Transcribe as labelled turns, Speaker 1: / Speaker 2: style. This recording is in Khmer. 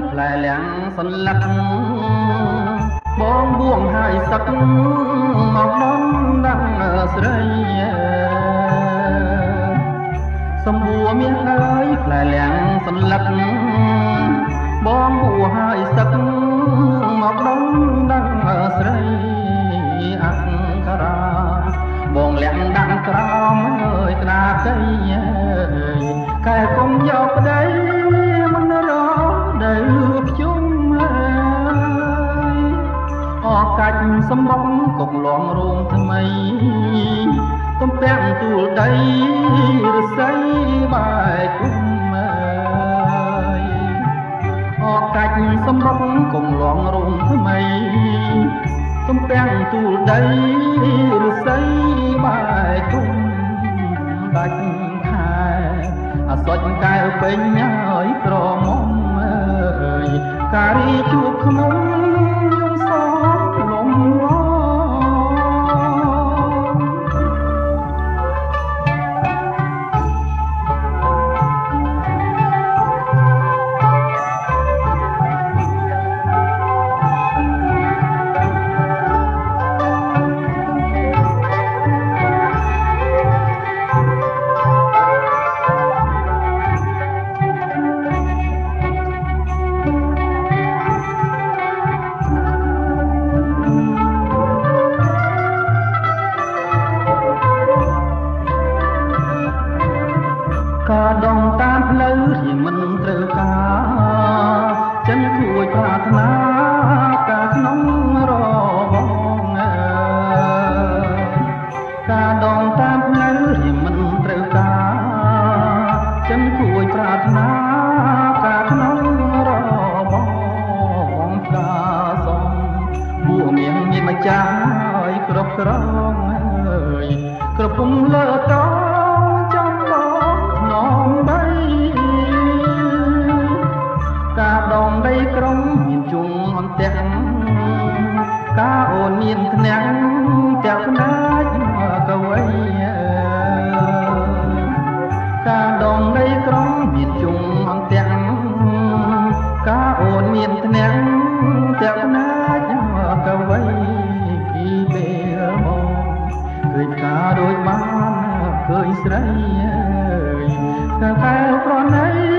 Speaker 1: ផ្លែលាំងសន្លឹកបងបួងហើយសឹកមកដំដាំស្រីសម្បួរមានហើយផ្លែលាំងសន្លឹកបងបួងហើយសឹកមកដំដាំស្រីអក្ខរាបងលាក់ដាក់ក្រោមអើយក្តារដីកែកុំយកប្តីមិនរកដែលភ្ជុំអរកាច់សំបងកុំលងរោងថ្មីទំពាំងទូលដីរស័យបែកគុំអរកាច់សំបងកុំលងរោងថ្មីទំពាំងទូលដីរស័យបែកគុំដាច់ខែអសុចកែវពេញហើយក្រមុំការីជួបខ្ញុំខ្ញុំសោកលំងការដងតាមផ្លូវที่មិនត្រូវការចិនគួយប្រាថ្នាការក្នុងរបស់ការដងតាមផ្លូវที่មិនត្រូវការចិនគួយប្រាថ្នាការក្នុងរបស់ការសំបួមានម្ចាស់ឲ្យគ្រប់គ្រងគ្រប់ពុំលើតការដងដីក្រុងមានជុំអន្ទាក់ការអូនមានធ្នាក់ចាប់ផ្ដាច់កវីការដងដីក្រុងមានជុំអន្ទាក់ការអូនមានធ្នាក់ចាប់ផ្ដាច់កវីពីពេលមកឃើញការដូចបានឃើញស្រីកែវប្រណី